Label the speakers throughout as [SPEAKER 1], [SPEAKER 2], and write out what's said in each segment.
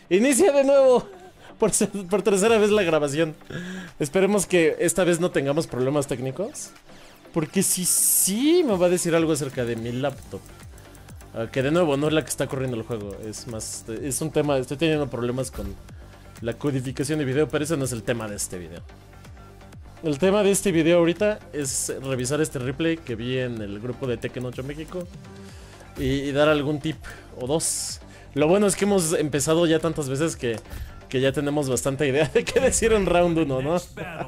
[SPEAKER 1] Inicia de nuevo. Por tercera vez la grabación. Esperemos que esta vez no tengamos problemas técnicos. Porque si sí me va a decir algo acerca de mi laptop. Que de nuevo no es la que está corriendo el juego. Es más, es un tema, estoy teniendo problemas con la codificación de video, pero ese no es el tema de este video. El tema de este video ahorita es revisar este replay que vi en el grupo de Tekken 8 México y dar algún tip o dos. Lo bueno es que hemos empezado ya tantas veces que ya tenemos bastante idea de qué decir en round 1, ¿no?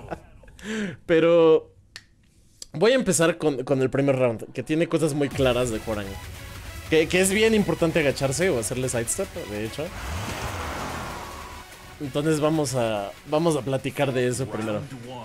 [SPEAKER 1] Pero voy a empezar con el primer round, que tiene cosas muy claras de Hwoarang. Que es bien importante agacharse o hacerle sidestep, de hecho. Entonces vamos a platicar de eso primero.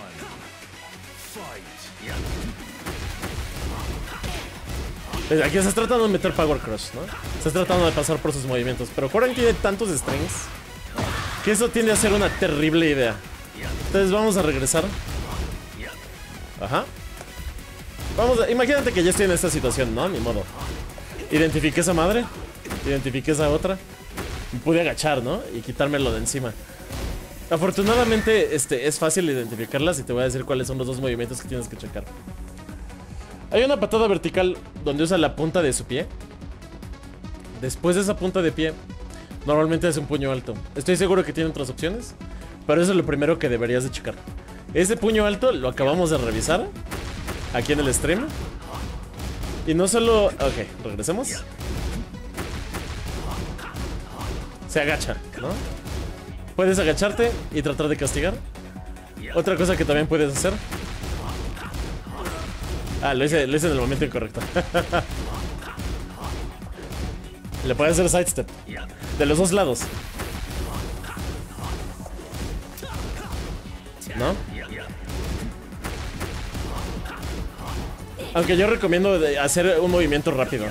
[SPEAKER 1] Aquí estás tratando de meter Power Crush, ¿no? Estás tratando de pasar por sus movimientos. Pero Hwoarang tiene tantos strings que eso tiende a ser una terrible idea. Entonces vamos a regresar. Ajá. Imagínate que ya estoy en esta situación, ¿no? Ni modo. Identifiqué esa madre. Identifiqué esa otra. Me pude agachar, ¿no? Y quitármelo de encima. Afortunadamente, es fácil identificarlas y te voy a decir cuáles son los dos movimientos que tienes que checar. Hay una patada vertical donde usa la punta de su pie. Después de esa punta de pie, normalmente es un puño alto. Estoy seguro que tiene otras opciones, pero eso es lo primero que deberías de checar. Ese puño alto lo acabamos de revisar aquí en el stream. Y no solo... Ok, regresemos. Se agacha, ¿no? Puedes agacharte y tratar de castigar. Otra cosa que también puedes hacer... lo hice en el momento incorrecto. Le puedes hacer sidestep de los dos lados, ¿no? Aunque yo recomiendo hacer un movimiento rápido,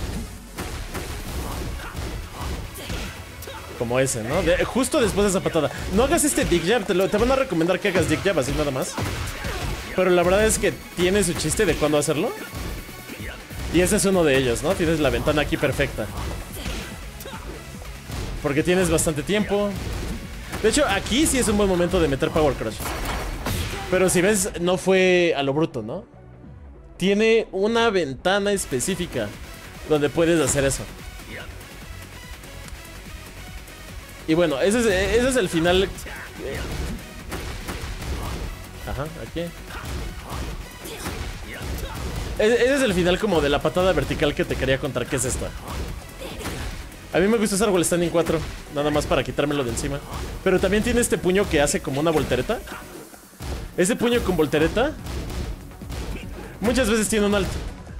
[SPEAKER 1] como ese, ¿no? Justo después de esa patada. No hagas este dick jab, te van a recomendar que hagas dick jab así nada más. Pero la verdad es que tiene su chiste de cuándo hacerlo. Y ese es uno de ellos, ¿no? Tienes la ventana aquí perfecta, porque tienes bastante tiempo. De hecho, aquí sí es un buen momento de meter Power Crush. Pero si ves, no fue a lo bruto, ¿no? Tiene una ventana específica donde puedes hacer eso. Y bueno, ese es el final. Ajá, aquí. Ese es el final como de la patada vertical que te quería contar, que es esta. A mí me gusta usar Wall Standing 4, nada más para quitármelo de encima. Pero también tiene este puño que hace como una voltereta. Ese puño con voltereta muchas veces tiene un alto.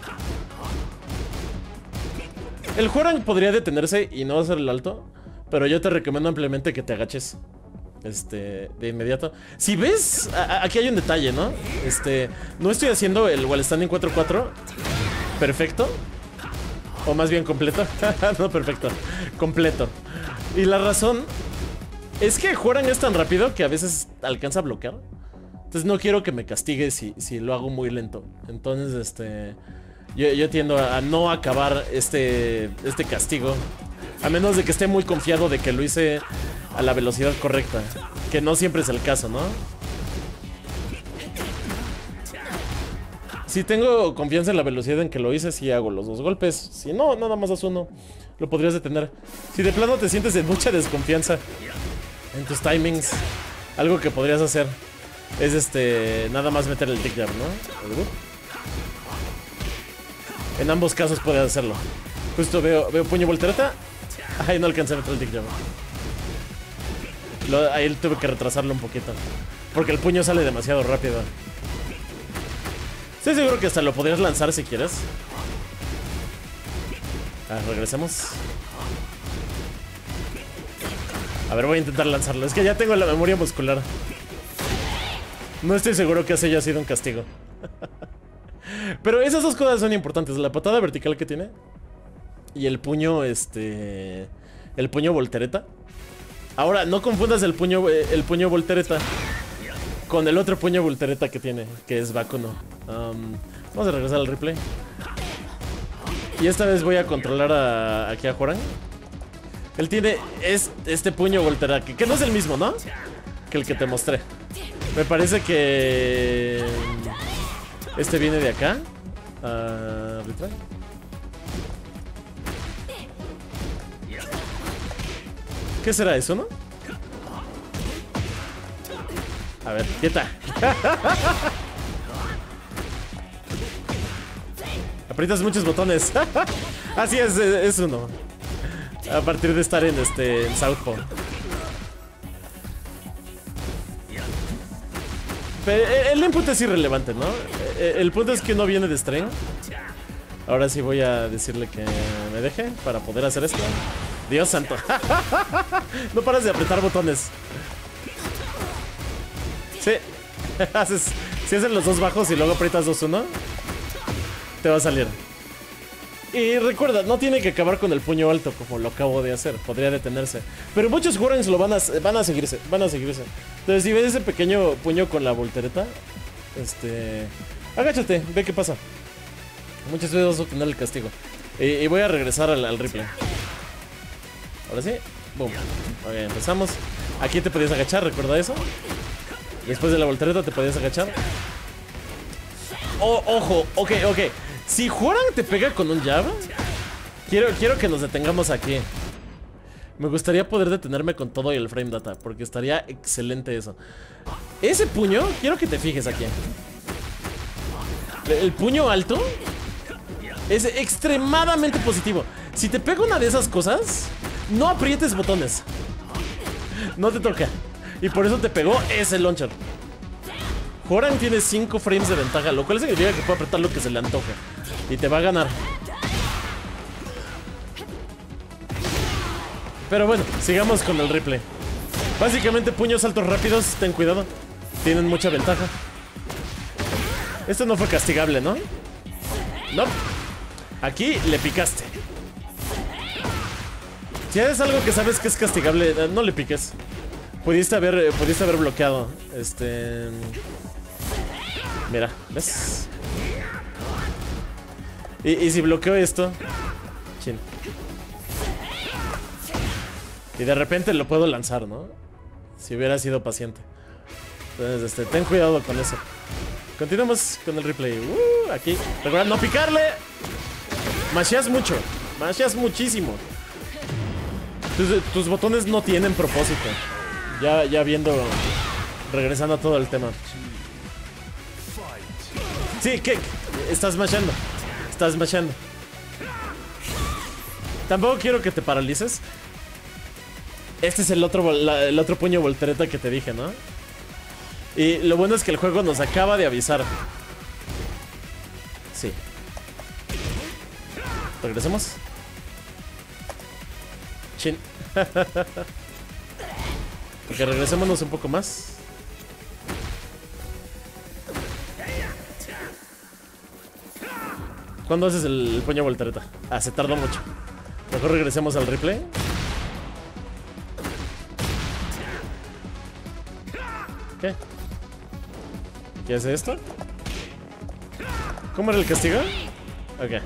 [SPEAKER 1] El Hwoarang podría detenerse y no hacer el alto, pero yo te recomiendo ampliamente que te agaches de inmediato. Si ves, aquí hay un detalle, ¿no? No estoy haciendo el Wall Standing 4-4 perfecto, o más bien completo. No perfecto, completo. Y la razón es que Hwoarang es tan rápido que a veces alcanza a bloquear. Entonces no quiero que me castigue si lo hago muy lento. Entonces, yo tiendo a no acabar este castigo, a menos de que esté muy confiado de que lo hice a la velocidad correcta, que no siempre es el caso, ¿no? Si tengo confianza en la velocidad en que lo hice, sí hago los dos golpes. Si no, nada más haz uno. Lo podrías detener. Si de plano te sientes en mucha desconfianza en tus timings, algo que podrías hacer es nada más meter el dick jab, ¿no? En ambos casos puedes hacerlo. Justo veo puño voltereta. Ay, no alcancé a meter el dick jab. Ahí tuve que retrasarlo un poquito, porque el puño sale demasiado rápido. Estoy seguro que hasta lo podrías lanzar si quieres. Regresemos. A ver, voy a intentar lanzarlo. Es que ya tengo la memoria muscular. No estoy seguro que ese haya sido un castigo. Pero esas dos cosas son importantes. La patada vertical que tiene y el puño, el puño voltereta. Ahora, no confundas el puño voltereta con el otro puño voltereta que tiene, que es Bakuno. Vamos a regresar al replay. Y esta vez voy a controlar aquí a Hwoarang. Él tiene este puño Voltera, que no es el mismo, ¿no? Que el que te mostré. Me parece que... este viene de acá. Retry. ¿Qué será eso, no? A ver, quieta. Aprietas muchos botones. Así es uno. A partir de estar en Southpaw. El input es irrelevante, ¿no? El punto es que no viene de Strain. Ahora sí voy a decirle que me deje para poder hacer esto. Dios santo. No paras de apretar botones. Sí. Si haces los dos bajos y luego aprietas 2-1, te va a salir. Y recuerda, no tiene que acabar con el puño alto como lo acabo de hacer. Podría detenerse. Pero muchos Warrens lo van a seguirse. Entonces si ves ese pequeño puño con la voltereta, agáchate, ve qué pasa. Muchas veces vas a obtener el castigo. Y voy a regresar al replay. Ahora sí, boom. Ok, empezamos. Aquí te podías agachar, ¿recuerda eso? Después de la voltereta te podías agachar. Oh, ojo, ok. Si Juran te pega con un jab, quiero que nos detengamos aquí. Me gustaría poder detenerme con todo y el frame data, porque estaría excelente eso. Ese puño, quiero que te fijes aquí. El puño alto es extremadamente positivo. Si te pega una de esas cosas, no aprietes botones. No te toca. Y por eso te pegó ese launcher. Joran tiene 5 frames de ventaja, lo cual significa que puede apretar lo que se le antoje. Y te va a ganar. Pero bueno, sigamos con el replay. Básicamente puños altos rápidos, ten cuidado. Tienen mucha ventaja. Esto no fue castigable, ¿no? No. Aquí le picaste. Si haces algo que sabes que es castigable, no le piques. Pudiste haber bloqueado. Mira, ¿ves? Y si bloqueo esto, chin. Y de repente lo puedo lanzar, ¿no? Si hubiera sido paciente. Entonces, ten cuidado con eso. Continuamos con el replay. Aquí. Recuerda no picarle. Masheas mucho. Masheas muchísimo. Tus botones no tienen propósito. Ya viendo. Regresando a todo el tema. Sí, ¿qué? Estás mashando. Tampoco quiero que te paralices. Este es el otro puño voltereta que te dije, ¿no? Y lo bueno es que el juego nos acaba de avisar. Sí. Regresemos. Chin. Porque regresémonos un poco más. ¿Cuándo haces el puño voltereta? Ah, se tardó mucho. Mejor regresemos al replay. ¿Qué? ¿Qué hace esto? ¿Cómo era el castigo? Ok.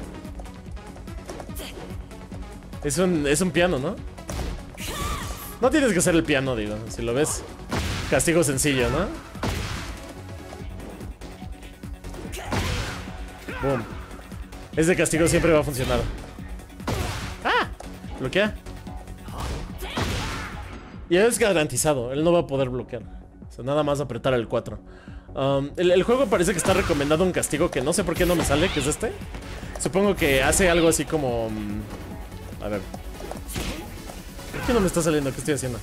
[SPEAKER 1] Es un piano, ¿no? No tienes que hacer el piano, digo. Si lo ves. Castigo sencillo, ¿no? Boom. Ese castigo siempre va a funcionar. ¡Ah! Bloquea. Y es garantizado. Él no va a poder bloquear. O sea, nada más apretar el 4. El juego parece que está recomendando un castigo que no sé por qué no me sale, que es este. Supongo que hace algo así como... a ver. ¿Por qué no me está saliendo? ¿Qué estoy haciendo?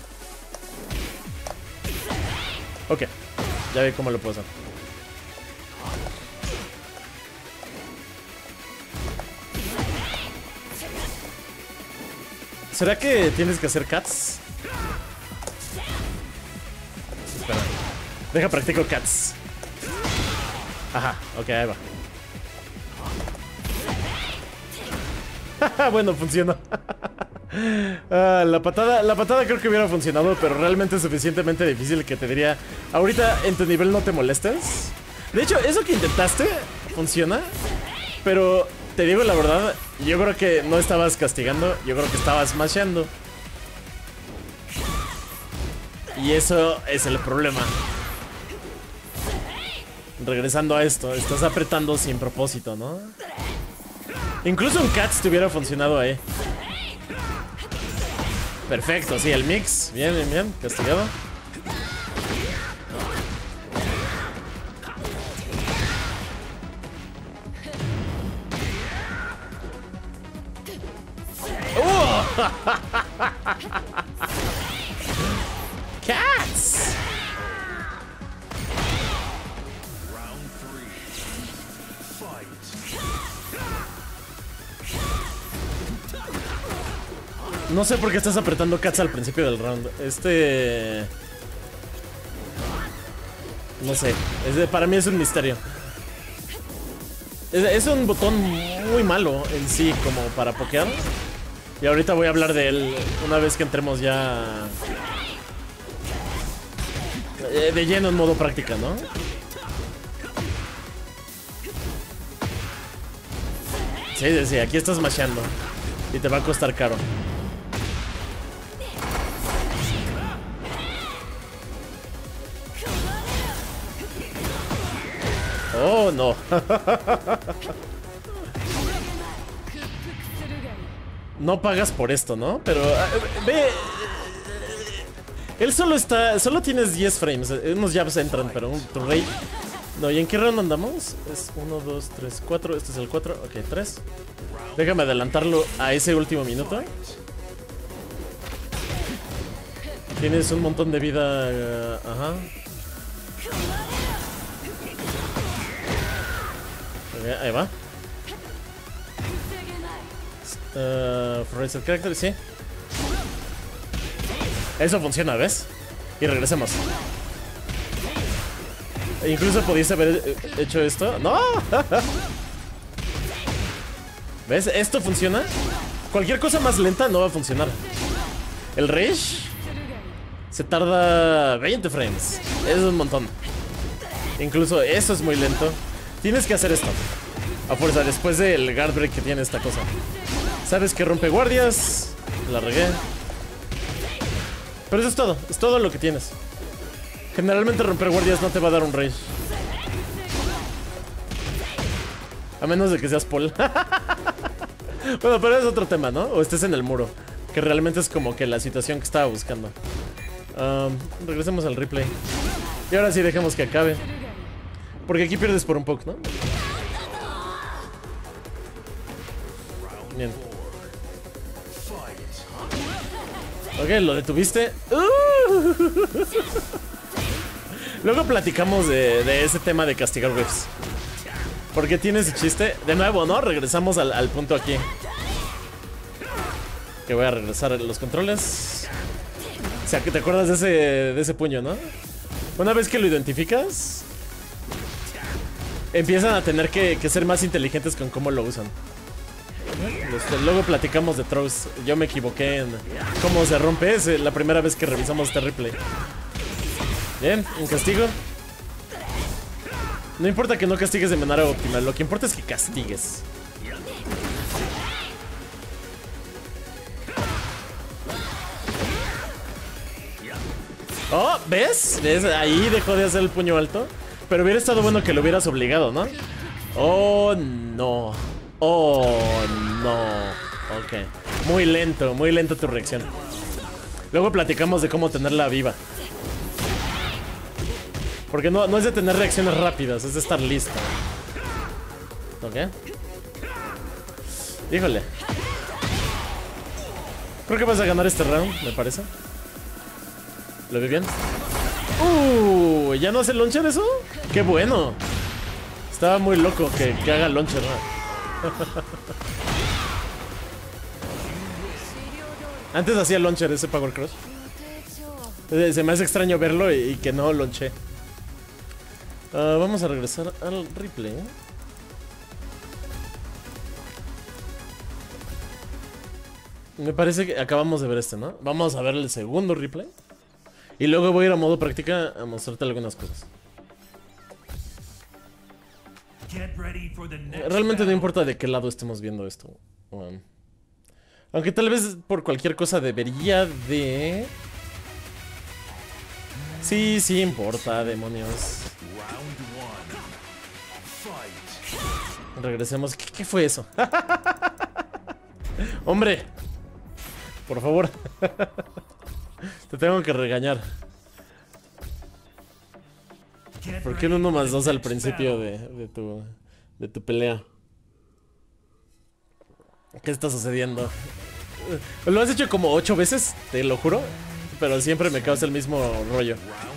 [SPEAKER 1] Ok. Ya vi cómo lo puedo hacer. ¿Será que tienes que hacer cats? Espera. Deja practico cats. Ajá, ok, ahí va. Bueno, funcionó. La patada creo que hubiera funcionado, pero realmente es suficientemente difícil que te diría: ahorita en tu nivel no te molestes. De hecho, eso que intentaste funciona, pero te digo la verdad, yo creo que no estabas castigando, yo creo que estabas masheando. Y eso es el problema. Regresando a esto, estás apretando sin propósito, ¿no? Incluso un Cats te hubiera funcionado ahí. Perfecto, sí, el mix. Bien, bien, bien, castigado. Cats. No sé por qué estás apretando Cats al principio del round. No sé. Para mí es un misterio. Es un botón muy malo en sí, como para pokear. Y ahorita voy a hablar de él una vez que entremos ya de lleno en modo práctica, ¿no? Sí, sí, aquí estás masheando. Y te va a costar caro. Oh, no. No pagas por esto, ¿no? Pero ve. Él solo tienes 10 frames. Unos jabs entran, pero tu rey. No, ¿y en qué round andamos? Es 1, 2, 3, 4. Este es el 4. Ok, 3. Déjame adelantarlo a ese último minuto. Tienes un montón de vida. Ajá. Okay, ahí va. Reset character, sí. Eso funciona, ¿ves? Y regresemos. Incluso podías haber hecho esto. ¡No! ¿Ves? Esto funciona. Cualquier cosa más lenta no va a funcionar. El Rage se tarda 20 frames. Es un montón. Incluso eso es muy lento. Tienes que hacer esto a fuerza, después del guard break que tiene esta cosa. Sabes que rompe guardias. La regué. Pero eso es todo lo que tienes. Generalmente romper guardias no te va a dar un rage. A menos de que seas Paul. Bueno, pero es otro tema, ¿no? O estés en el muro, que realmente es como que la situación que estaba buscando. Regresemos al replay. Y ahora sí dejemos que acabe, porque aquí pierdes por un poco, ¿no? Bien. Ok, lo detuviste. Luego platicamos de ese tema de castigar whiffs, porque tiene ese chiste. De nuevo, ¿no? Regresamos al punto aquí. Que voy a regresar a los controles. O sea, que te acuerdas de ese puño, ¿no? Una vez que lo identificas, empiezan a tener que ser más inteligentes con cómo lo usan. Luego platicamos de throws. Yo me equivoqué en cómo se rompe. Es la primera vez que revisamos este replay. Bien, un castigo. No importa que no castigues de manera óptima, lo que importa es que castigues. Oh, ¿ves? ¿Ves? Ahí dejó de hacer el puño alto. Pero hubiera estado bueno que lo hubieras obligado, ¿no? Oh, no. Oh, no. Ok. Muy lento tu reacción. Luego platicamos de cómo tenerla viva. Porque no es de tener reacciones rápidas, es de estar lista. Ok. Híjole. Creo que vas a ganar este round, me parece. ¿Lo vi bien? ¿Ya no hace launcher eso? ¡Qué bueno! Estaba muy loco que haga launcher, ¿no? Antes hacía launcher ese Power Crush. Se me hace extraño verlo y que no launché. Vamos a regresar al replay. Me parece que acabamos de ver este, ¿no? Vamos a ver el segundo replay. Y luego voy a ir a modo práctica a mostrarte algunas cosas. Realmente no importa de qué lado estemos viendo esto. Aunque tal vez por cualquier cosa debería de Sí, sí importa, demonios. Regresemos. ¿Qué fue eso? Hombre, por favor. Te tengo que regañar. ¿Por qué no 1+2 al principio de tu pelea? ¿Qué está sucediendo? Lo has hecho como 8 veces, te lo juro. Pero siempre me causa el mismo rollo.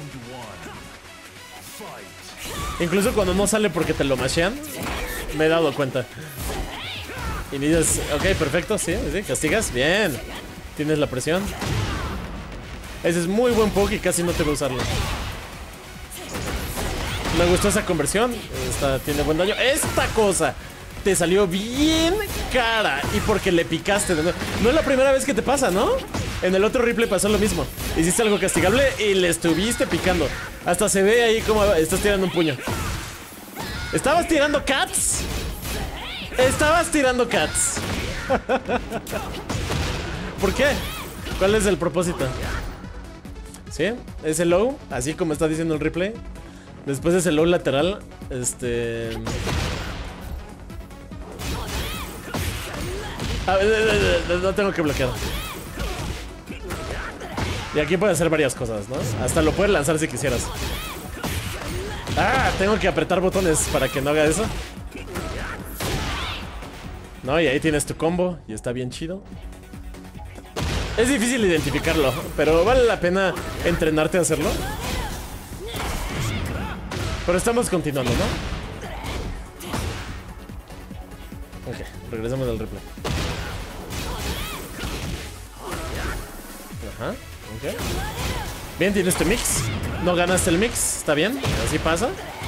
[SPEAKER 1] Incluso cuando no sale porque te lo mashean, me he dado cuenta. Y me dices, ok, perfecto, sí, castigas, bien. Tienes la presión. Ese es muy buen poke y casi no te va a usarlo. Me gustó esa conversión. Tiene buen daño. Esta cosa te salió bien cara. Y porque le picaste. No es la primera vez que te pasa, ¿no? En el otro replay pasó lo mismo. Hiciste algo castigable y le estuviste picando. Hasta se ve ahí como estás tirando un puño. ¿Estabas tirando cats? Estabas tirando cats. ¿Por qué? ¿Cuál es el propósito? ¿Sí? Ese low, así como está diciendo el replay. Después de ese low lateral, no tengo que bloquear. Y aquí puede hacer varias cosas, ¿no? Hasta lo puedes lanzar si quisieras. Ah, tengo que apretar botones para que no haga eso. No, y ahí tienes tu combo. Y está bien chido. Es difícil identificarlo, pero vale la pena entrenarte a hacerlo. Pero estamos continuando, ¿no? Ok, regresamos al replay. Ajá, ok. Bien, tienes tu mix. No ganaste el mix, está bien, así pasa.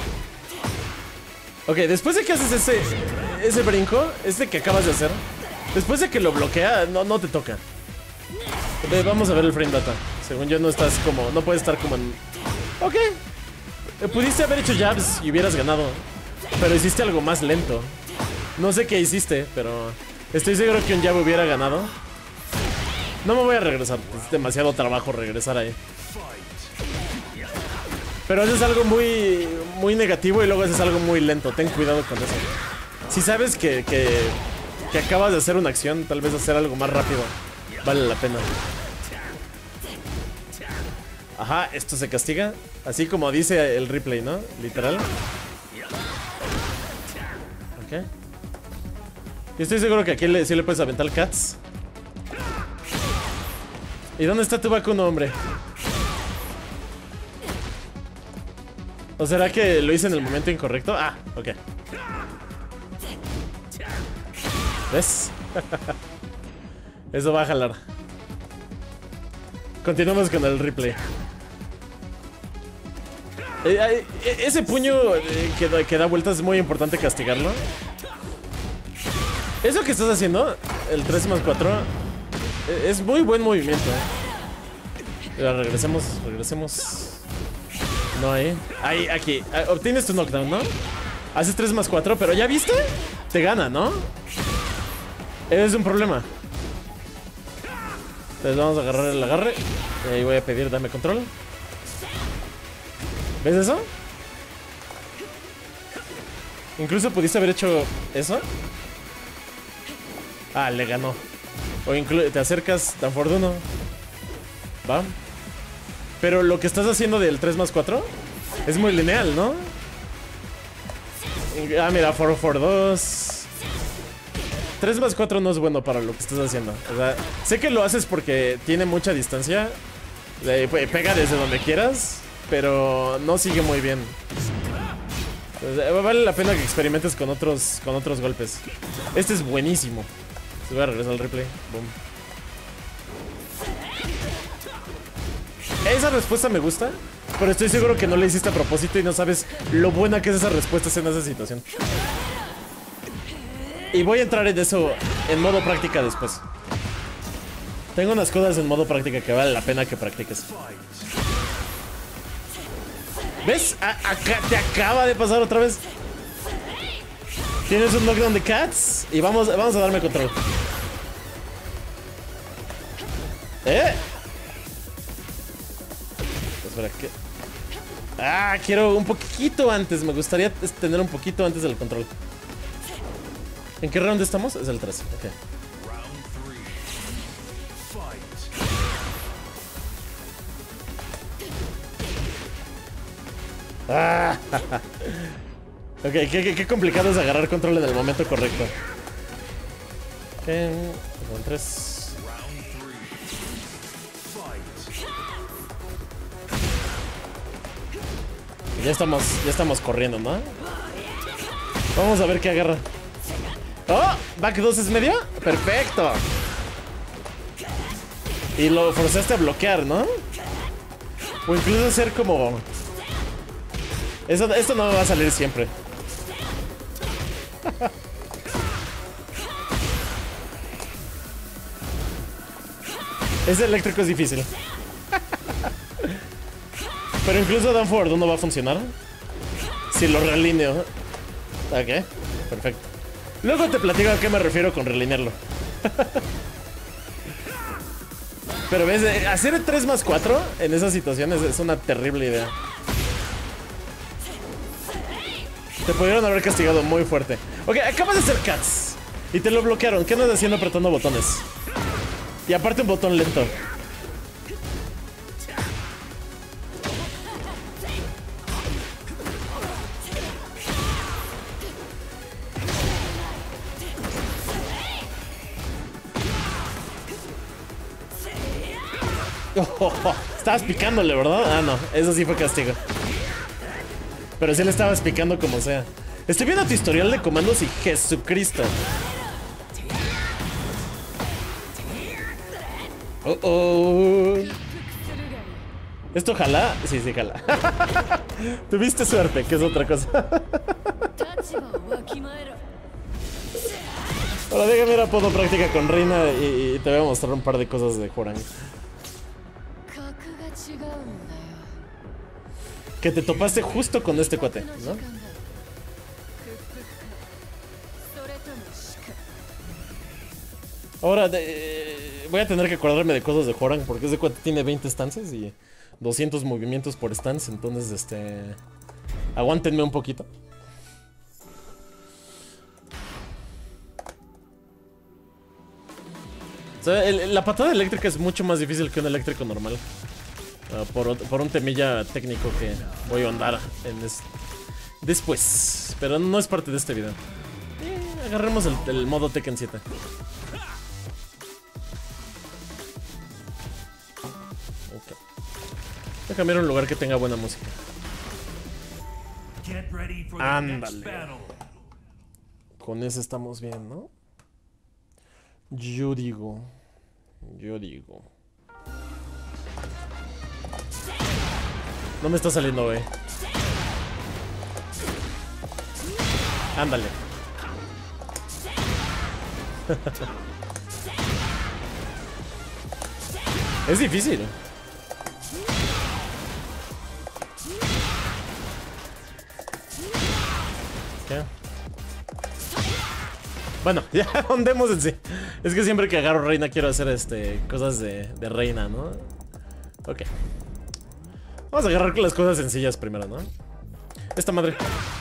[SPEAKER 1] Ok, después de que haces ese brinco, que acabas de hacer, después de que lo bloquea, no te toca. Vamos a ver el frame data. Según yo no estás como, no puedes estar como en... Ok. Pudiste haber hecho jabs y hubieras ganado, pero hiciste algo más lento. No sé qué hiciste, pero estoy seguro que un jab hubiera ganado. No me voy a regresar, es demasiado trabajo regresar ahí. Pero haces algo muy negativo y luego haces algo muy lento. Ten cuidado con eso. Si sabes que acabas de hacer una acción, tal vez hacer algo más rápido vale la pena. Ajá, esto se castiga. Así como dice el replay, ¿no? Literal. Ok. Y estoy seguro que aquí sí le puedes aventar cats. ¿Y dónde está tu vacuno, hombre? ¿O será que lo hice en el momento incorrecto? Ah, ok. ¿Ves? Eso va a jalar. Continuamos con el replay. Ese puño que da vueltas es muy importante castigarlo. Eso que estás haciendo, el 3+4, es muy buen movimiento. Regresemos. No ahí. Ahí, aquí. Obtienes tu knockdown, ¿no? Haces 3+4, pero ¿ya viste? Te gana, ¿no? Es un problema. Entonces vamos a agarrar el agarre. Y ahí voy a pedir dame control. ¿Ves eso? Incluso pudiste haber hecho eso. Ah, le ganó. O te acercas tan fortuno. Va. Pero lo que estás haciendo del 3+4 es muy lineal, ¿no? Ah, mira, 4-4-2. 3+4 no es bueno para lo que estás haciendo. O sea, sé que lo haces porque tiene mucha distancia. Pega desde donde quieras, pero no sigue muy bien. Vale la pena que experimentes con otros golpes. Este es buenísimo. Se voy a regresar al replay. Boom. Esa respuesta me gusta, pero estoy seguro que no la hiciste a propósito y no sabes lo buena que es esa respuesta en esa situación. Y voy a entrar en eso en modo práctica después. Tengo unas cosas en modo práctica que vale la pena que practiques. ¿Ves? Acá te acaba de pasar otra vez. Tienes un knockdown de cats y vamos a darme control. Espera, ¿qué? Ah, quiero un poquito antes. Me gustaría tener un poquito antes del control. ¿En qué round estamos? Es el 3. Ok. Ah, ok, qué complicado es agarrar control en el momento correcto. Ok, con 3. Ya estamos corriendo, ¿no? Vamos a ver qué agarra. ¡Oh! ¿Back 2 es medio? ¡Perfecto! Y lo forzaste a bloquear, ¿no? O incluso hacer como... Esto no me va a salir siempre. Ese eléctrico es difícil. Pero incluso Down Forward no va a funcionar si lo realineo. Ok, perfecto. Luego te platico a qué me refiero con realinearlo. Pero ves, hacer 3 más 4 en esas situaciones es una terrible idea. Te pudieron haber castigado muy fuerte. Ok, acabas de hacer cats y te lo bloquearon. ¿Qué andas haciendo apretando botones? Y aparte un botón lento. Estabas picándole, ¿verdad? Ah, no, eso sí fue castigo. Pero sí le estabas picando como sea. Estoy viendo tu historial de comandos y Jesucristo. ¿Esto jala? Sí, sí, jala. Tuviste suerte, que es otra cosa. Ahora déjame ir a Podo práctica con Reina y te voy a mostrar un par de cosas de Hwoarang. Que te topaste justo con este cuate, ¿no? Ahora voy a tener que acordarme de cosas de Hwoarang porque ese cuate tiene 20 stances y 200 movimientos por stance, entonces aguántenme un poquito. O sea, la patada eléctrica es mucho más difícil que un eléctrico normal. Por un temilla técnico que voy a andar en después. Pero no es parte de este video. Agarremos el modo Tekken 7. Okay. Déjame ir a un lugar que tenga buena música. Ándale. Con ese estamos bien, ¿no? Yo digo. No me está saliendo, güey. Ándale. Es difícil. ¿Qué? Bueno, ya ondemos en sí. Es que siempre que agarro Reina quiero hacer cosas de Reina, ¿no? Ok. Vamos a agarrar las cosas sencillas primero, ¿no? Esta madre.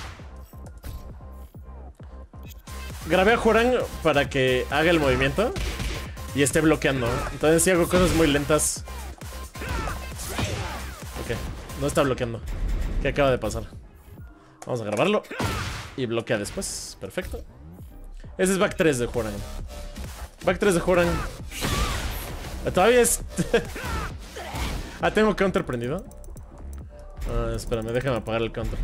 [SPEAKER 1] Grabé a Hwoarang para que haga el movimiento y esté bloqueando. Entonces si hago cosas muy lentas. Ok, no está bloqueando. ¿Qué acaba de pasar? Vamos a grabarlo y bloquea después. Perfecto. Ese es back 3 de Hwoarang. Back 3 de Hwoarang. Todavía es... Ah, tengo counter prendido. Espérame, déjame apagar el counter.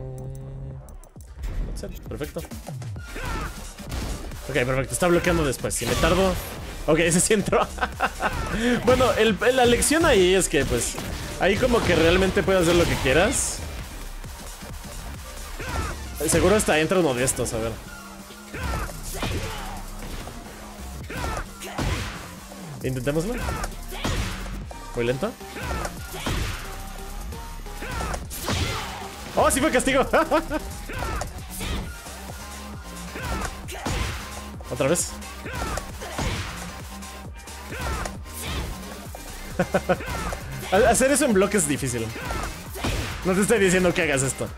[SPEAKER 1] Perfecto. Ok, perfecto, está bloqueando después. Si me tardo... Ok, ese sí entró. Bueno, la lección ahí es que pues ahí como que realmente puedes hacer lo que quieras. Seguro hasta entra uno de estos, a ver. Intentémoslo. Muy lento. ¡Oh, sí fue castigo! Otra vez. Hacer eso en bloque es difícil. No te estoy diciendo que hagas esto.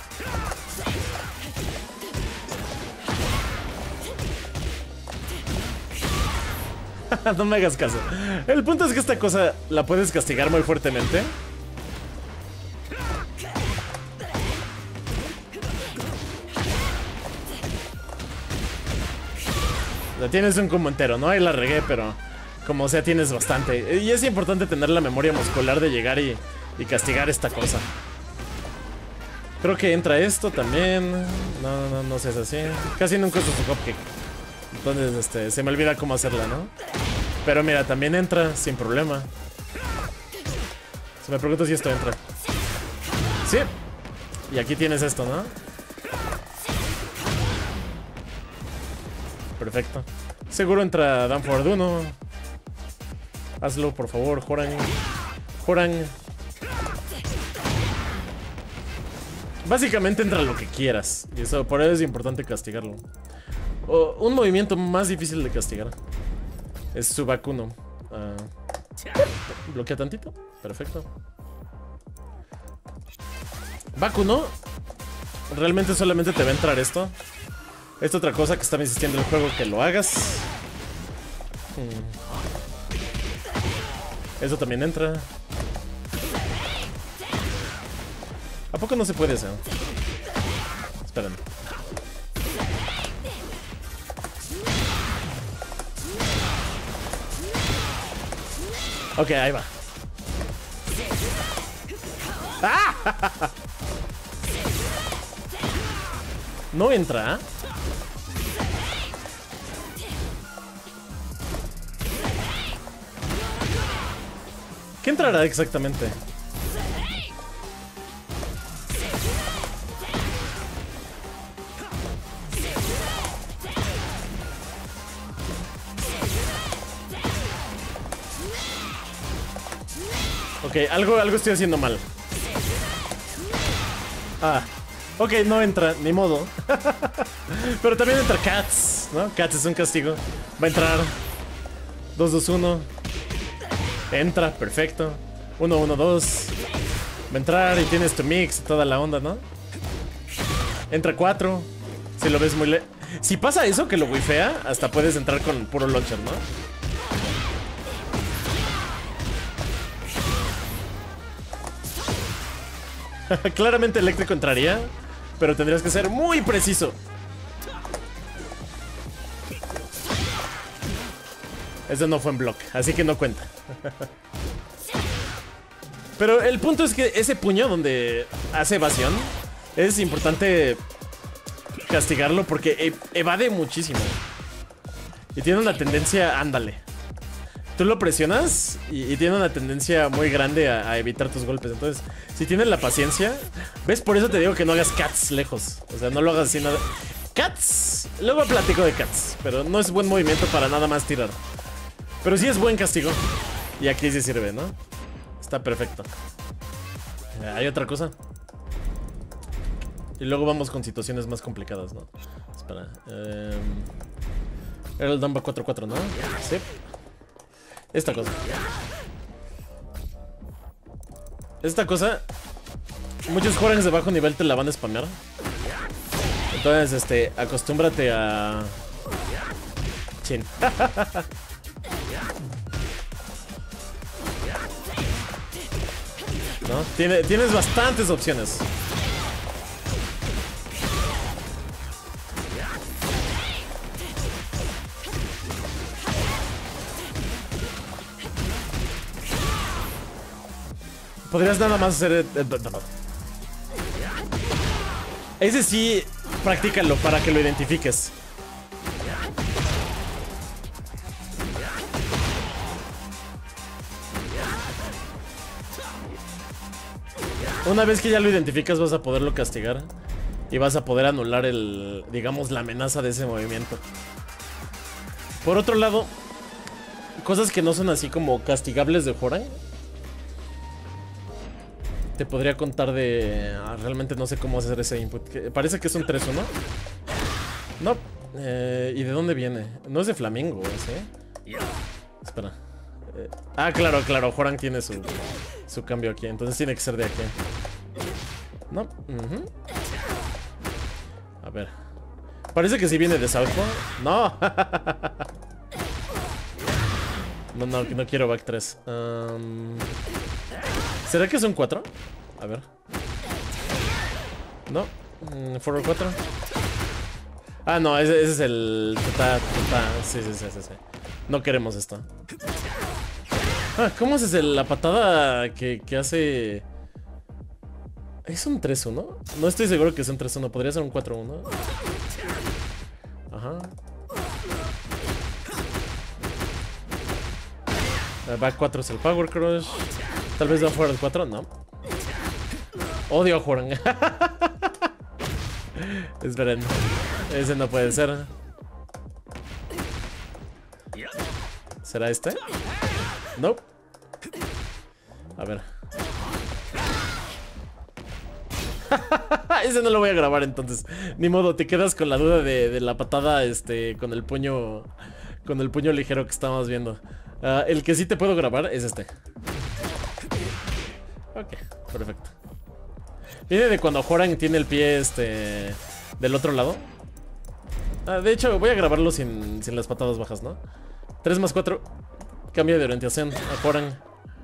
[SPEAKER 1] No me hagas caso. El punto es que esta cosa la puedes castigar muy fuertemente. La tienes un combo entero, ¿no? Ahí la regué, pero como sea tienes bastante. Y es importante tener la memoria muscular de llegar y castigar esta cosa. Creo que entra esto también. No seas así. Casi nunca uso su cupcake. Entonces, se me olvida cómo hacerla, ¿no? Pero mira, también entra sin problema. Se me pregunta si esto entra. Sí. Y aquí tienes esto, ¿no? Perfecto. Seguro entra Danford 1. Hazlo, por favor, Joran. Joran. Básicamente entra lo que quieras. Y eso, por eso es importante castigarlo. Un movimiento más difícil de castigar es su Bakuno. Bloquea tantito. Perfecto. Bakuno realmente solamente te va a entrar esto. Esta otra cosa que está insistiendo el juego que lo hagas. Eso también entra. ¿A poco no se puede hacer? Esperen. Ok, ahí va. ¡Ah! No entra. ¿Qué entrará exactamente? Ok, algo estoy haciendo mal. Ok, no entra, ni modo. Pero también entra Cats, ¿no? Cats es un castigo. Va a entrar 2-2-1. Entra, perfecto. 1-1-2. Va a entrar y tienes tu mix y toda la onda, ¿no? Entra 4. Si lo ves muy si pasa eso, que lo wifea, hasta puedes entrar con puro launcher, ¿no? Claramente eléctrico entraría, pero tendrías que ser muy preciso. Eso no fue en block, así que no cuenta. Pero el punto es que ese puño donde hace evasión es importante castigarlo porque evade muchísimo. Y tiene una tendencia, ándale. Tú lo presionas y tiene una tendencia muy grande a evitar tus golpes. Entonces, si tienes la paciencia, ¿ves? Por eso te digo que no hagas Cats lejos. O sea, no lo hagas así nada. Cats, luego platico de Cats, pero no es buen movimiento para nada más tirar. Pero sí es buen castigo. Y aquí sí sirve, ¿no? Está perfecto. ¿Hay otra cosa? Y luego vamos con situaciones más complicadas, ¿no? Espera. Era el Dumba 4-4, ¿no? Sí. Esta cosa. Esta cosa, muchos jugadores de bajo nivel te la van a spamear. Entonces, acostúmbrate a... Chin. ¿No? Tienes bastantes opciones. Podrías nada más hacer... Ese sí, practícalo para que lo identifiques. Una vez que ya lo identificas vas a poderlo castigar. Y vas a poder anular el... digamos, la amenaza de ese movimiento. Por otro lado, cosas que no son así como castigables de Joran. Te podría contar de... realmente no sé cómo hacer ese input. Parece que es un 3-1. No. ¿Y de dónde viene? No es de Flamingo ese. Espera. Ah, claro, claro. Joran tiene su cambio aquí. Entonces tiene que ser de aquí. No. A ver. Parece que sí viene de Southpaw. No. No quiero back 3. ¿Será que son 4? A ver. No. Forward 4. Ah, no, ese es el... Sí. No queremos esto. Ah, ¿cómo haces la patada que hace...? ¿Es un 3-1? No estoy seguro que es un 3-1. Podría ser un 4-1. Ajá. Back 4 es el Power Crush. Tal vez va a forward 4, no. Odio a Joran. Esperen. Ese no puede ser. ¿Será este? No. A ver. Ese no lo voy a grabar entonces. Ni modo, te quedas con la duda de la patada con el puño. Con el puño ligero que estábamos viendo. El que sí te puedo grabar es este. Ok, perfecto. Viene de cuando Joran tiene el pie del otro lado. De hecho, voy a grabarlo sin las patadas bajas, ¿no? 3 más 4. Cambio de orientación a Joran.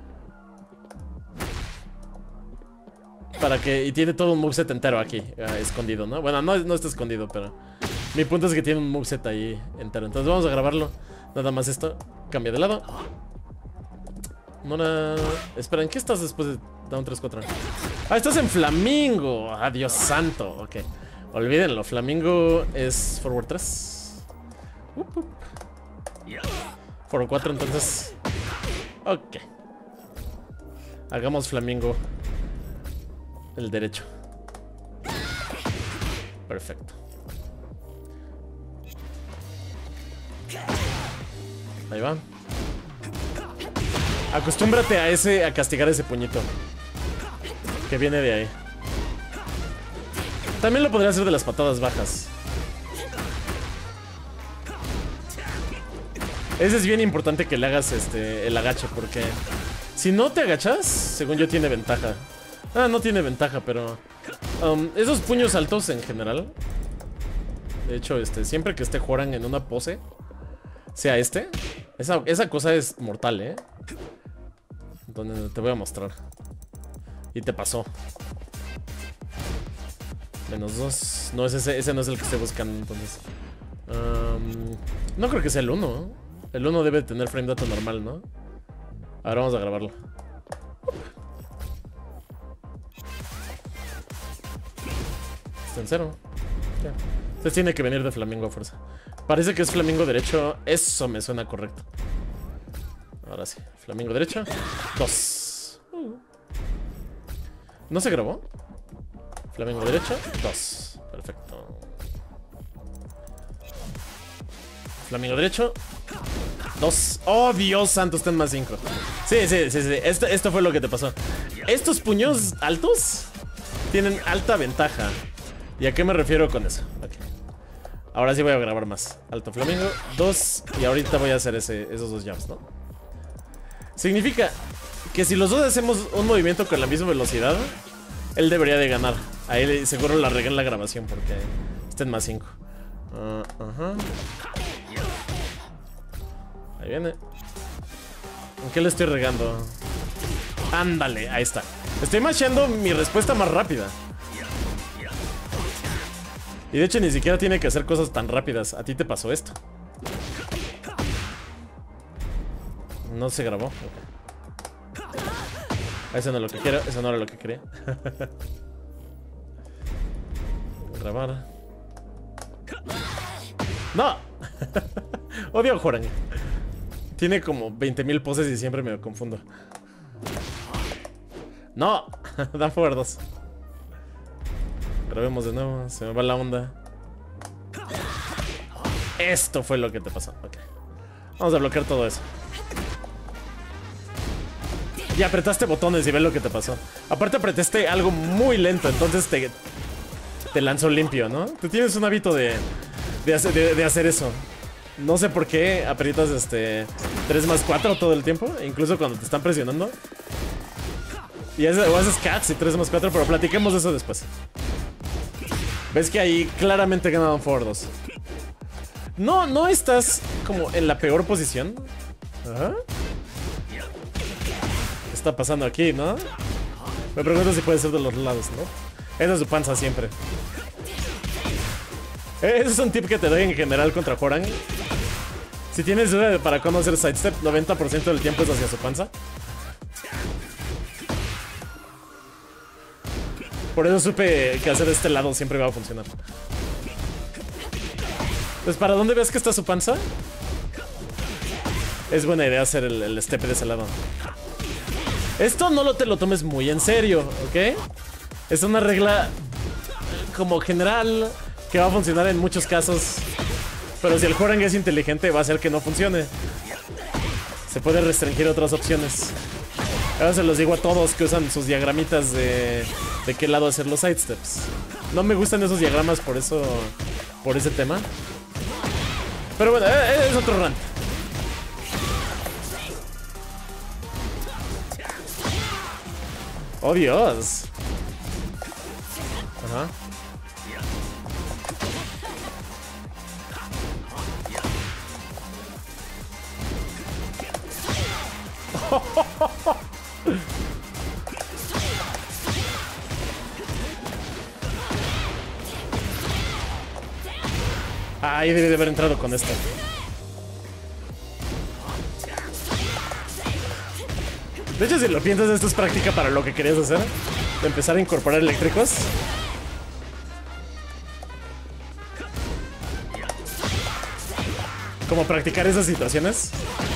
[SPEAKER 1] Para que... Y tiene todo un moveset entero aquí, escondido, ¿no? Bueno, no está escondido, pero... Mi punto es que tiene un moveset ahí entero. Entonces vamos a grabarlo. Nada más esto. Cambia de lado. Mona... Espera, ¿en qué estás después de Down 3-4? Ah, estás en Flamingo. Ah, Dios santo. Ok. Olvídenlo. Flamingo es forward 3. Forward 4 entonces. Ok. Hagamos Flamingo el derecho. Perfecto. Ahí va. Acostúmbrate a castigar ese puñito que viene de ahí. También lo podría hacer de las patadas bajas. Ese es bien importante que le hagas el agache, porque si no te agachas, según yo tiene ventaja. Ah, no tiene ventaja, pero esos puños altos en general. De hecho, siempre que esté Joran en una pose, sea esa cosa es mortal, ¿eh? Donde te voy a mostrar. Y te pasó. -2. No, ese no es el que estoy buscando, entonces. No creo que sea el 1, ¿no? El 1 debe tener frame data normal, ¿no? Ahora vamos a grabarlo. Está en 0. Ya. Entonces tiene que venir de Flamingo a fuerza. Parece que es Flamingo derecho. Eso me suena correcto. Ahora sí. Flamingo derecho. 2. ¿No se grabó? Flamingo derecho. 2. Perfecto. Flamingo derecho. 2. Oh, Dios santo, está en +5. Sí. Esto fue lo que te pasó. Estos puños altos tienen alta ventaja. ¿Y a qué me refiero con eso? Okay. Ahora sí voy a grabar más. Alto Flamingo, 2. Y ahorita voy a hacer esos 2 jumps, ¿no? Significa que si los dos hacemos un movimiento con la misma velocidad, él debería de ganar. Ahí seguro la regué en la grabación porque está en +5. Ajá. Ahí viene. ¿En qué le estoy regando? Ándale, ahí está. Estoy masheando mi respuesta más rápida. Y de hecho ni siquiera tiene que hacer cosas tan rápidas. A ti te pasó esto. No se grabó. Okay. Eso no es lo que quiero. Eso no era lo que quería. Grabar. ¡No! Odio a Joran. Tiene como 20,000 poses y siempre me confundo. ¡No! Dan forward 2. Grabemos de nuevo, se me va la onda. Esto fue lo que te pasó. Ok. Vamos a bloquear todo eso. Y apretaste botones y ve lo que te pasó. Aparte apretaste algo muy lento, entonces te lanzó limpio, ¿no? Tú tienes un hábito de hacer eso. No sé por qué aprietas 3+4 todo el tiempo, incluso cuando te están presionando. Y o haces cats y 3+4, pero platiquemos de eso después. Ves que ahí claramente ganaron Forward 2. No estás como en la peor posición. ¿Ah? ¿Qué está pasando aquí, no? Me pregunto si puede ser de los lados, ¿no? Esa es su panza siempre. Ese es un tip que te doy en general contra Hwoarang. Si tienes duda de para cómo hacer sidestep, 90% del tiempo es hacia su panza. Por eso supe que hacer de este lado siempre va a funcionar. Pues para dónde ves que está su panza, es buena idea hacer el step de ese lado. Esto no te lo tomes muy en serio, ¿ok? Es una regla como general que va a funcionar en muchos casos. Pero si el Hwoarang es inteligente, va a hacer que no funcione. Se puede restringir otras opciones. Ahora se los digo a todos que usan sus diagramitas de qué lado hacer los sidesteps. No me gustan esos diagramas por eso, por ese tema. Pero bueno, es otro rant. ¡Oh, Dios! Ajá. Ahí debe de haber entrado con esto. De hecho, si lo piensas, esto es práctica para lo que querías hacer. De empezar a incorporar eléctricos. Como practicar esas situaciones.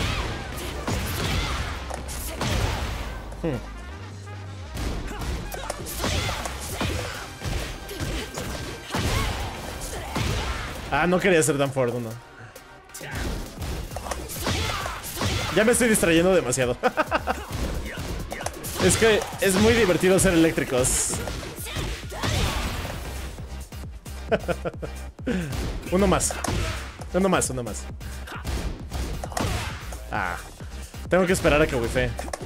[SPEAKER 1] Ah, no quería ser tan fuerte, no. Ya me estoy distrayendo demasiado. Es que es muy divertido ser eléctricos. Uno más. Uno más. Ah. Tengo que esperar a que wifee.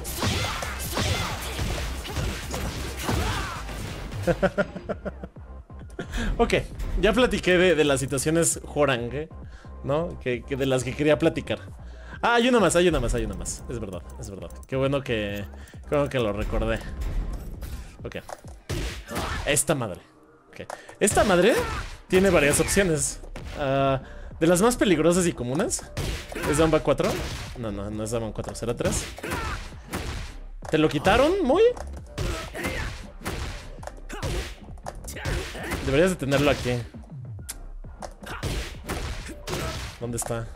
[SPEAKER 1] Ok, ya platiqué de las situaciones Hwoarang, ¿no? Que de las que quería platicar. Ah, hay una más. Es verdad. Qué bueno que lo recordé. Ok. Esta madre. Okay. Esta madre tiene varias opciones. De las más peligrosas y comunes es Danba 4. No es Danba 4, será 3. ¿Te lo quitaron muy? Deberías de tenerlo aquí. ¿Dónde está?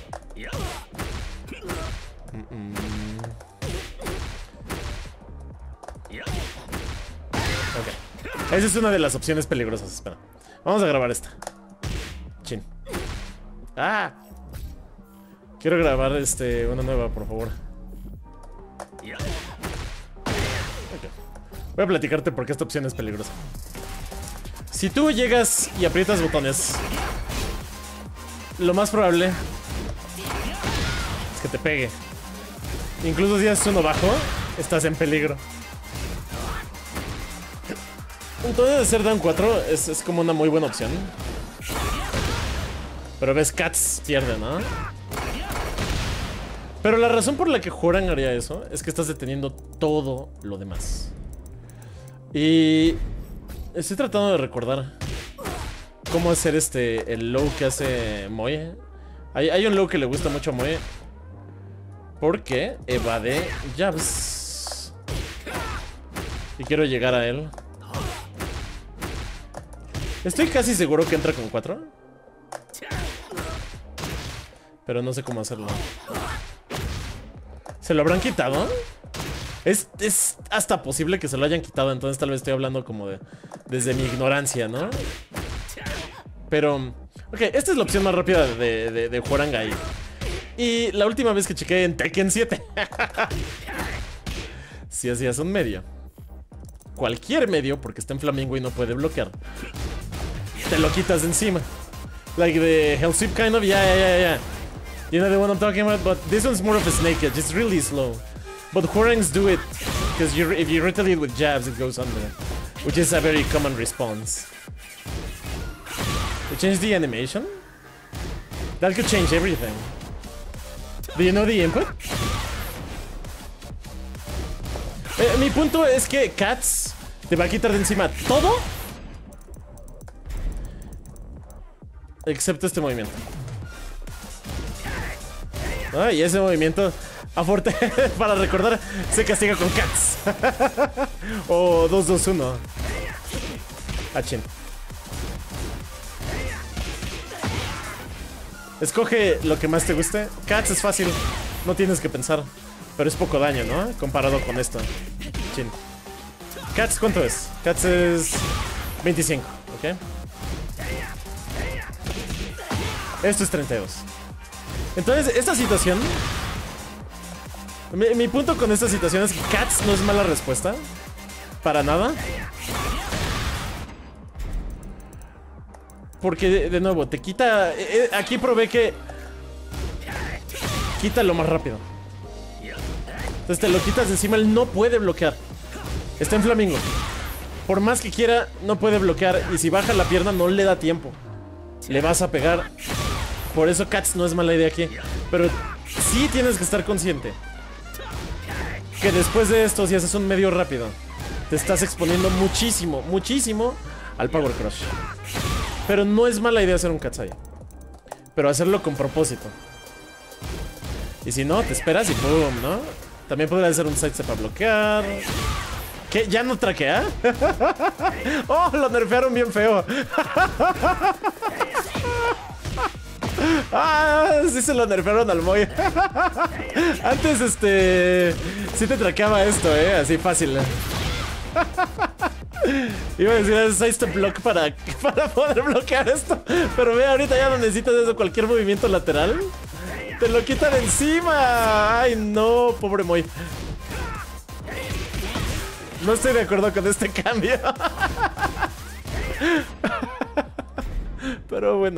[SPEAKER 1] Ok. Esa es una de las opciones peligrosas. Espera. Vamos a grabar esta. Chin. ¡Ah! Quiero grabar una nueva, por favor. Okay. Voy a platicarte por qué esta opción es peligrosa. Si tú llegas y aprietas botones, lo más probable es que te pegue. Incluso si haces uno bajo, estás en peligro. Entonces hacer down 4 es como una muy buena opción. Pero ves, Cats pierde, ¿no? Pero la razón por la que Hwoarang haría eso es que estás deteniendo todo lo demás. Y estoy tratando de recordar cómo hacer el low que hace Moe. Hay un low que le gusta mucho a Moe porque evade jabs. Y quiero llegar a él. Estoy casi seguro que entra con 4, pero no sé cómo hacerlo. ¿Se lo habrán quitado? Es hasta posible que se lo hayan quitado. Entonces tal vez estoy hablando como desde mi ignorancia, ¿no? Pero... ok, esta es la opción más rápida de Hwoarang ahí. Y la última vez que chequé en Tekken 7 si hacías un medio, cualquier medio, porque está en flamingo y no puede bloquear, te lo quitas de encima. Like the Hell Sweep kind of, ya. You know the one I'm talking about? But this one's more of a snake edge. It's really slow. But Hwoarangs do it because if you retaliate with jabs, it goes under, which is a very common response. We changed the animation? That could change everything. Do you know the input? Mi punto es que Cats te va a quitar de encima todo excepto este movimiento. Ah, y ese movimiento para recordar se castiga con Cats. O 2-2-1. Ah, chin. Escoge lo que más te guste. Cats es fácil, no tienes que pensar. Pero es poco daño, ¿no? Comparado con esto. Chin. Cats, ¿cuánto es? Cats es 25, ¿ok? Esto es 32. Entonces, esta situación... Mi punto con esta situación es que Cats no es mala respuesta. Para nada. Porque, de nuevo, te quita... Aquí probé que... Quita lo más rápido. Entonces te lo quitas de encima, él no puede bloquear. Está en flamingo. Por más que quiera, no puede bloquear. Y si baja la pierna, no le da tiempo. Le vas a pegar. Por eso Cats no es mala idea aquí. Pero sí tienes que estar consciente que después de esto, si haces un medio rápido, te estás exponiendo muchísimo, muchísimo al Power Crush. Pero no es mala idea hacer un Cats ahí. Pero hacerlo con propósito. Y si no, te esperas y ¡pum!, ¿no? También podría hacer un sidestep para bloquear. ¿Qué? ¿Ya no traquea? ¡Oh! Lo nerfearon bien feo. ¡Ah! Sí se lo nerfearon al Moy. Antes, sí te traqueaba esto, así fácil. Iba a decir sidestep block para poder bloquear esto. Pero ve, ahorita ya no necesitas eso. Cualquier movimiento lateral te lo quitan encima. Ay, no, pobre Moy. No estoy de acuerdo con este cambio. Pero bueno.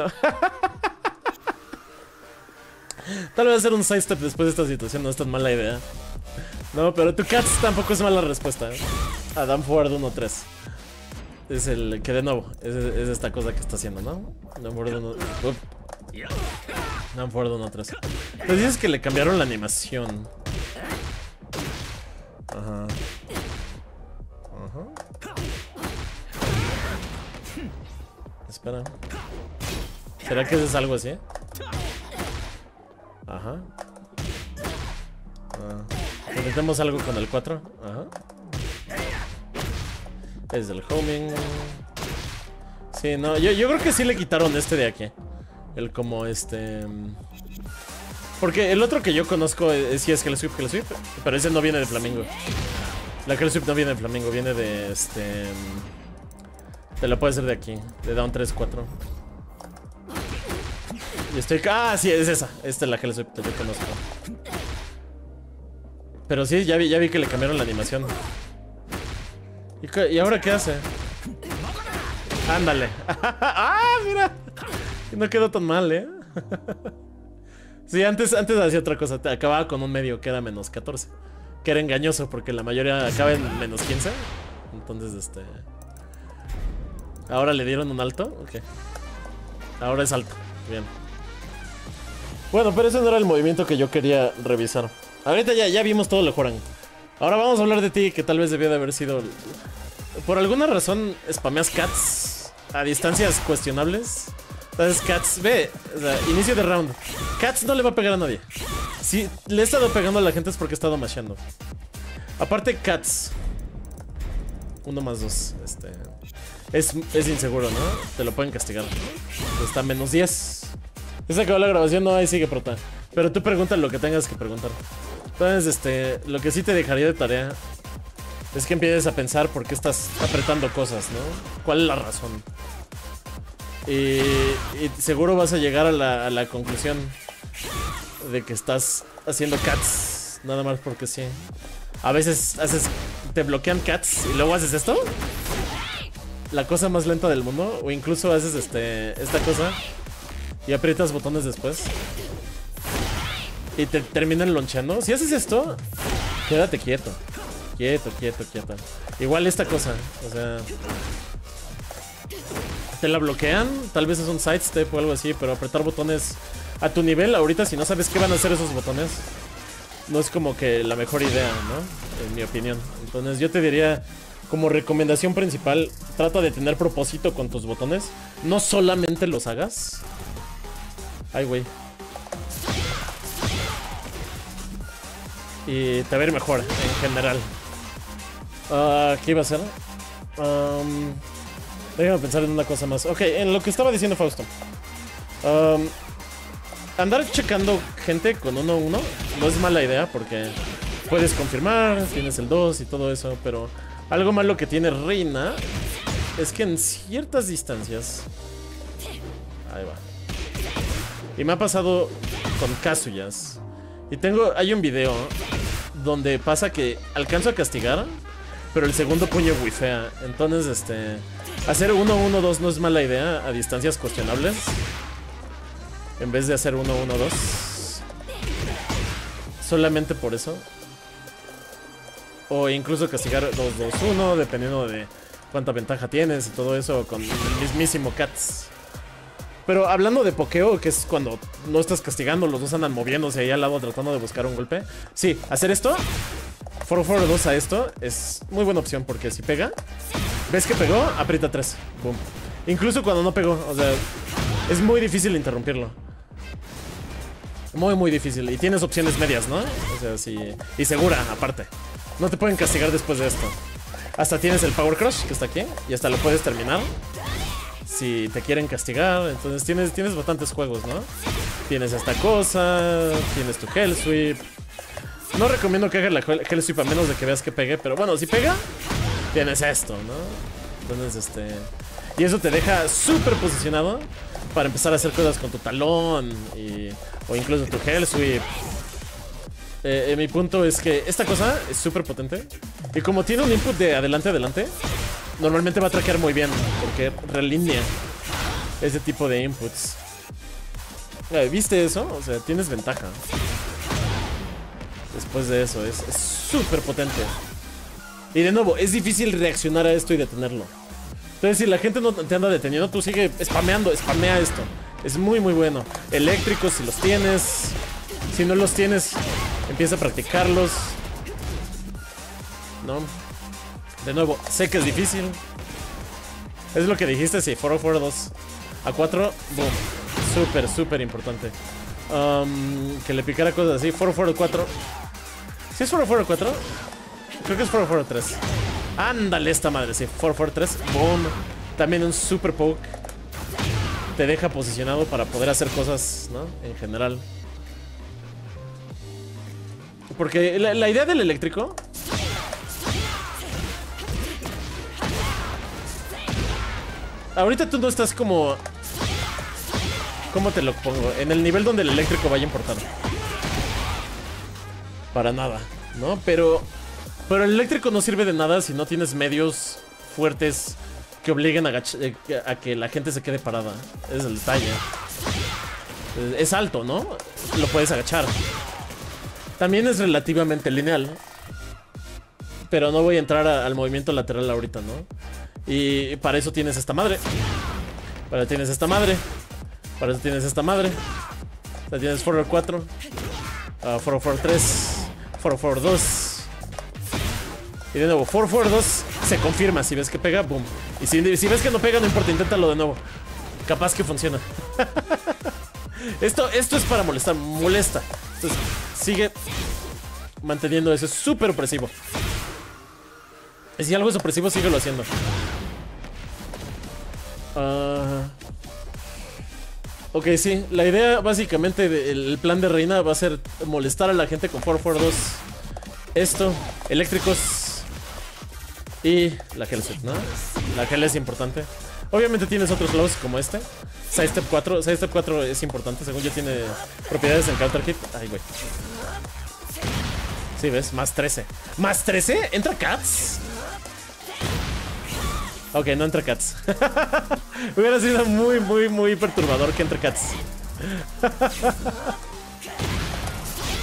[SPEAKER 1] Tal vez hacer un sidestep después de esta situación no es tan mala idea. No, pero tu Cats tampoco es mala respuesta, Adam Forward 1-3. Es el que de nuevo es esta cosa que está haciendo, ¿no? Adam Forward 1-3. Pues dices que le cambiaron la animación. Ajá. Espera. ¿Será que es algo así? Ajá. Intentemos algo con el 4. Ajá. Es el homing. Sí, no, yo creo que sí le quitaron este de aquí. El como porque el otro que yo conozco sí es Hell Sweep, pero ese no viene de Flamingo. La Hell Sweep no viene de Flamingo, viene de te la puede hacer de aquí, de down 3-4. Y estoy... Ah, sí, es esa. Esta es la Hell Sweep que yo conozco. Pero sí, ya vi que le cambiaron la animación. ¿Y ahora qué hace? Ándale. ¡Ah, mira! No quedó tan mal, Sí, antes hacía otra cosa. Te acababa con un medio que era menos 14. Que era engañoso porque la mayoría acaba en menos 15. Entonces, ahora le dieron un alto. Ok. Ahora es alto. Bien. Bueno, pero ese no era el movimiento que yo quería revisar. Ahorita ya vimos todo lo Hwoarang. Ahora vamos a hablar de ti, que tal vez debió de haber sido... Por alguna razón spameas Cats a distancias cuestionables. Entonces Cats, ve, o sea, inicio de round. Cats no le va a pegar a nadie. Si le he estado pegando a la gente es porque he estado masheando. Aparte Cats 1+2 es inseguro, ¿no? Te lo pueden castigar. Está menos 10. Se acabó la grabación, no, ahí sigue prota. Pero tú pregunta lo que tengas que preguntar. Entonces, lo que sí te dejaría de tarea es que empieces a pensar por qué estás apretando cosas, ¿no? ¿Cuál es la razón? Y seguro vas a llegar a la conclusión de que estás haciendo Cats nada más porque sí. A veces te bloquean Cats y luego haces esto. La cosa más lenta del mundo. O incluso haces esta cosa y aprietas botones después. y te terminan lonchando. Si haces esto, quédate quieto. Quieto. Igual esta cosa, o sea, te la bloquean, tal vez es un sidestep o algo así, pero apretar botones a tu nivel ahorita, si no sabes qué van a hacer esos botones, no es como que la mejor idea, ¿no? En mi opinión. Entonces yo te diría, como recomendación principal, trata de tener propósito con tus botones. No solamente los hagas. Ay, güey. Y te va a ir mejor, en general. ¿Qué iba a hacer? Déjame pensar en una cosa más. Ok, en lo que estaba diciendo Fausto. Andar checando gente con 1-1 no es mala idea porque puedes confirmar, tienes el 2 y todo eso, pero algo malo que tiene Reina es que en ciertas distancias... Ahí va. Y me ha pasado con Kazuyas. Y hay un video donde pasa que alcanzo a castigar, pero el segundo puño wifea. Entonces, hacer 1-1-2 no es mala idea a distancias cuestionables. En vez de hacer 1-1-2. Solamente por eso. O incluso castigar 2-2-1, dependiendo de cuánta ventaja tienes y todo eso con el mismísimo Cats. Pero hablando de pokeo, que es cuando no estás castigando, los dos andan moviéndose ahí al lado tratando de buscar un golpe. Sí, hacer esto, 4-4-2 a esto, es muy buena opción porque si pega, ves que pegó, aprieta 3. Boom. Incluso cuando no pegó, o sea, es muy difícil interrumpirlo. Muy difícil. Y tienes opciones medias, ¿no? O sea, sí. Y segura, aparte. No te pueden castigar después de esto. Hasta tienes el Power Crush, que está aquí. Y hasta lo puedes terminar si te quieren castigar. Entonces tienes bastantes juegos, ¿no? Tienes esta cosa. Tienes tu Hell Sweep. No recomiendo que hagas la Hell Sweep a menos de que veas que pegue. Pero bueno, si pega, tienes esto, ¿no? Entonces, y eso te deja súper posicionado para empezar a hacer cosas con tu talón o incluso tu Hell Sweep. Mi punto es que esta cosa es súper potente. Y como tiene un input de adelante, normalmente va a traquear muy bien, porque relinea ese tipo de inputs. ¿Viste eso? O sea, tienes ventaja. Después de eso, es súper potente. Y de nuevo, es difícil reaccionar a esto y detenerlo. Entonces, si la gente no te anda deteniendo, tú sigue spamea esto. Es muy bueno. Eléctricos, si los tienes. Si no los tienes, empieza a practicarlos. ¿No? De nuevo, sé que es difícil. Es lo que dijiste, sí, 4-4-2 a 4, boom. Súper importante. Que le picara cosas así, 4-4-4. ¿Sí es 4-4-4? Creo que es 4-4-3. Ándale esta madre, sí, 4-4-3, boom. También un super poke. Te deja posicionado para poder hacer cosas, ¿no? En general. Porque la idea del eléctrico... Ahorita tú no estás como... ¿Cómo te lo pongo? En el nivel donde el eléctrico vaya a importar. Para nada, ¿no? Pero el eléctrico no sirve de nada si no tienes medios fuertes que obliguen a que la gente se quede parada. Es el detalle. Es alto, ¿no? Lo puedes agachar. También es relativamente lineal. Pero no voy a entrar al movimiento lateral ahorita, ¿no? Y para eso tienes esta madre. Para eso tienes esta madre. Para eso tienes esta madre. La tienes 4-4. 4-4-3. 4-4-2. Y de nuevo, 4-4-2 se confirma. Si ves que pega, boom. Y si ves que no pega, no importa, inténtalo de nuevo. Capaz que funciona. Esto es para molestar. Molesta. Entonces, sigue manteniendo eso. Es súper opresivo. Y si algo es opresivo, síguelo haciendo. Ok, sí. La idea, básicamente, el plan de Reina va a ser molestar a la gente con 4-4-2. Esto, eléctricos. Y la Hell Sweep, ¿no? La Hell es importante. Obviamente tienes otros flows como este. Sidestep 4. Sidestep 4 es importante. Según yo tiene propiedades en Counter Hit. Ay, güey. Sí, ¿ves? Más 13. ¿Más 13? ¿Entra Cats? Ok, no entra Cats. Hubiera sido muy perturbador que entre Cats.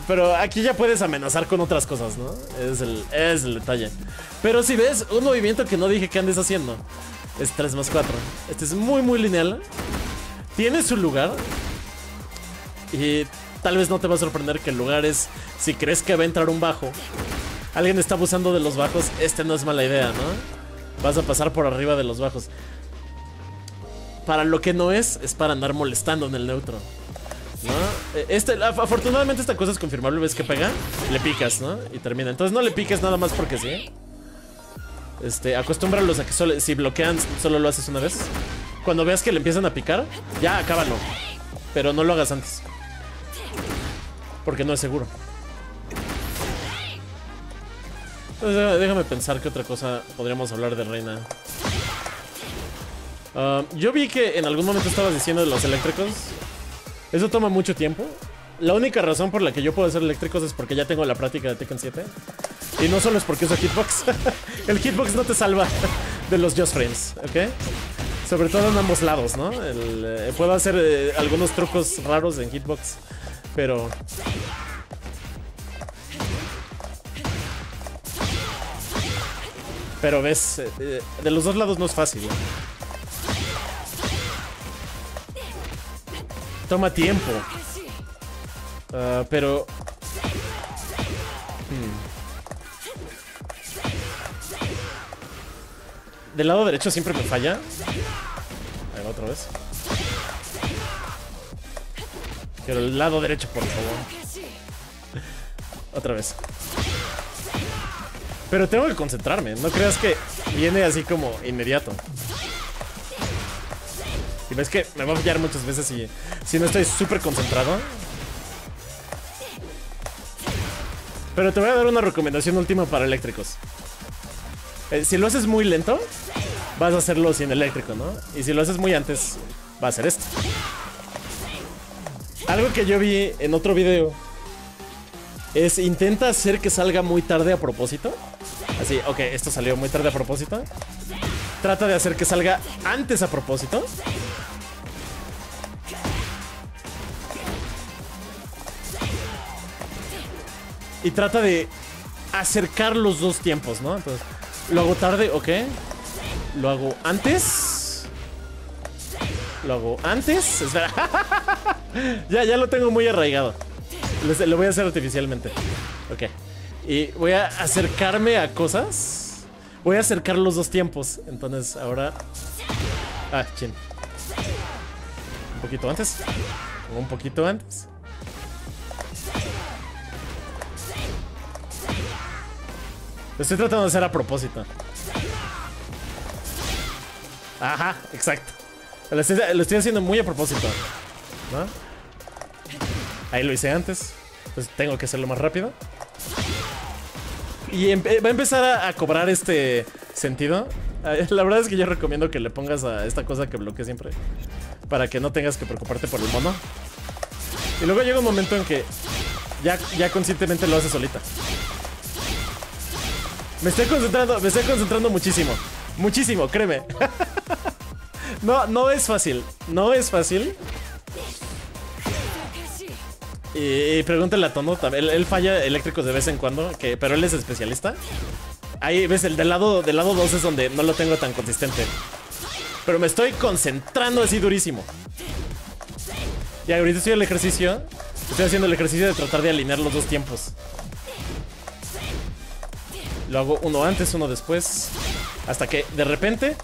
[SPEAKER 1] Pero aquí ya puedes amenazar con otras cosas, ¿no? Es el detalle. Pero si ves, un movimiento que no dije que andes haciendo es 3+4. Este es muy, muy lineal. Tiene su lugar. Y tal vez no te va a sorprender que el lugar es... Si crees que va a entrar un bajo, alguien está abusando de los bajos, no es mala idea, ¿no? Vas a pasar por arriba de los bajos. Para lo que no es para andar molestando en el neutro, ¿no? Afortunadamente esta cosa es confirmable. Ves que pega, le picas, ¿no? Y termina. Entonces no le piques nada más porque sí. Acostúmbralos a que si bloquean solo lo haces una vez. Cuando veas que le empiezan a picar, ya acábalo. Pero no lo hagas antes, porque no es seguro. Entonces, déjame pensar qué otra cosa podríamos hablar de Reina. Yo vi que en algún momento estabas diciendo de los eléctricos. Eso toma mucho tiempo. La única razón por la que yo puedo hacer eléctricos es porque ya tengo la práctica de Tekken 7. Y no solo es porque uso hitbox. El hitbox no te salva de los just frames, ¿ok? Sobre todo en ambos lados, ¿no? Puedo hacer algunos trucos raros en hitbox, pero... Pero ves, de los dos lados no es fácil, ¿no? Toma tiempo. Pero... Del lado derecho siempre me falla. Ahí va otra vez. Quiero el lado derecho, por favor. Otra vez. Pero tengo que concentrarme. No creas que viene así como inmediato. Y ves que me va a fallar muchas veces si no estoy súper concentrado. Pero te voy a dar una recomendación última para eléctricos. Si lo haces muy lento, vas a hacerlo sin eléctrico, ¿no? Y si lo haces muy antes, va a ser esto. Algo que yo vi en otro video es intenta hacer que salga muy tarde a propósito. Así, ok, esto salió muy tarde a propósito. Trata de hacer que salga antes a propósito. Y trata de acercar los dos tiempos, ¿no? Entonces, lo hago tarde, ok. Lo hago antes. Lo hago antes. Espera. Ya lo tengo muy arraigado. Lo voy a hacer artificialmente. Ok. Y voy a acercarme a cosas. Voy a acercar los dos tiempos. Entonces ahora... chin. Un poquito antes. Un poquito antes. Lo estoy tratando de hacer a propósito. Ajá, exacto. Lo estoy haciendo muy a propósito, ¿no? Ahí lo hice antes. Entonces tengo que hacerlo más rápido. Y va a empezar a cobrar este sentido. La verdad es que yo recomiendo que le pongas a esta cosa que bloquee siempre, para que no tengas que preocuparte por el mono. Y luego llega un momento en que ya conscientemente lo haces solita. Me estoy concentrando muchísimo. Muchísimo, créeme. No es fácil. No es fácil. Y pregúntale a Tono. Él falla eléctricos de vez en cuando, pero él es especialista. Ahí ves, el del lado 2 es donde no lo tengo tan consistente. Pero me estoy concentrando así durísimo. Y ahorita estoy haciendo el ejercicio de tratar de alinear los dos tiempos. Lo hago uno antes, uno después. Hasta que de repente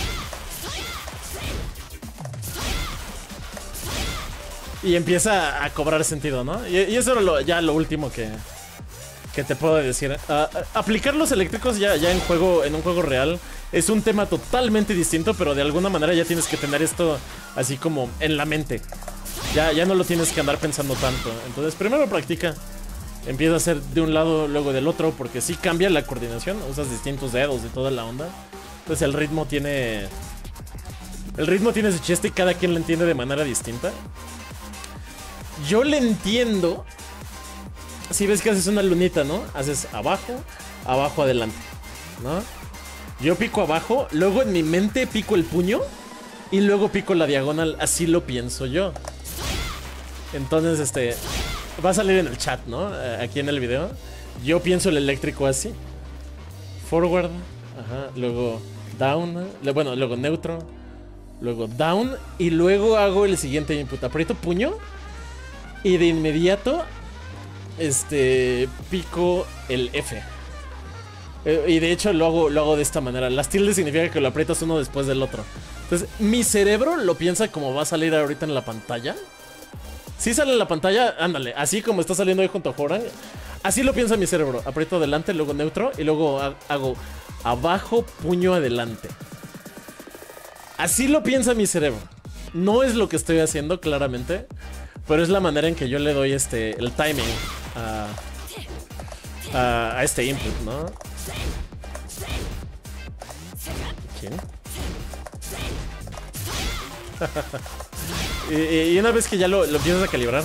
[SPEAKER 1] y empieza a cobrar sentido, ¿no? Y eso era ya lo último que te puedo decir. Aplicar los eléctricos ya en un juego real es un tema totalmente distinto, pero de alguna manera ya tienes que tener esto así como en la mente. Ya no lo tienes que andar pensando tanto. Entonces primero practica. Empieza a hacer de un lado, luego del otro, porque sí cambia la coordinación. Usas distintos dedos y toda la onda. Entonces el ritmo tiene su chiste y cada quien lo entiende de manera distinta. Yo le entiendo. Si ves que haces una lunita, ¿no? Haces abajo, abajo, adelante, ¿no? Yo pico abajo, luego en mi mente pico el puño y luego pico la diagonal. Así lo pienso yo. Entonces, Va a salir en el chat, ¿no? Aquí en el video. Yo pienso el eléctrico así. Forward. Ajá. Luego down. Bueno, luego neutro. Luego down. Y luego hago el siguiente input. Aprieto puño. Y de inmediato. Pico el F. Y de hecho lo hago de esta manera. Las tildes significa que lo aprietas uno después del otro. Entonces, mi cerebro lo piensa como va a salir ahorita en la pantalla. Si sale en la pantalla, ándale, así como está saliendo ahí junto a Joran. Así lo piensa mi cerebro. Aprieto adelante, luego neutro. Y luego hago abajo, puño adelante. Así lo piensa mi cerebro. No es lo que estoy haciendo, claramente. Pero es la manera en que yo le doy el timing a este input, ¿no? ¿Quién? y una vez que ya lo empiezas a calibrar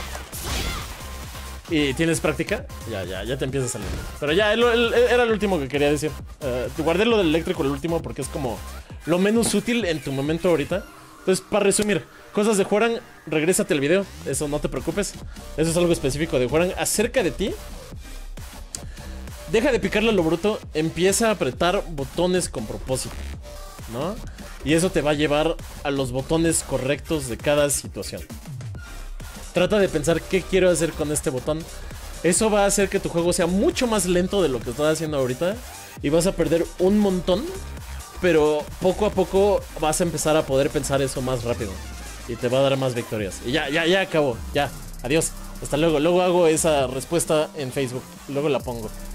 [SPEAKER 1] y tienes práctica, ya te empieza a salir. Pero ya, era lo último que quería decir. Guardé lo del eléctrico el último porque es como lo menos útil en tu momento ahorita. Entonces, para resumir, cosas de Joran, regrésate al video. Eso no te preocupes. Eso es algo específico de Joran. Acerca de ti. Deja de picarle a lo bruto. Empieza a apretar botones con propósito, ¿no? Y eso te va a llevar a los botones correctos de cada situación. Trata de pensar qué quiero hacer con este botón. Eso va a hacer que tu juego sea mucho más lento de lo que estás haciendo ahorita. Y vas a perder un montón. Pero poco a poco vas a empezar a poder pensar eso más rápido. Y te va a dar más victorias. Y ya acabó. Ya. Adiós. Hasta luego. Luego hago esa respuesta en Facebook. Luego la pongo.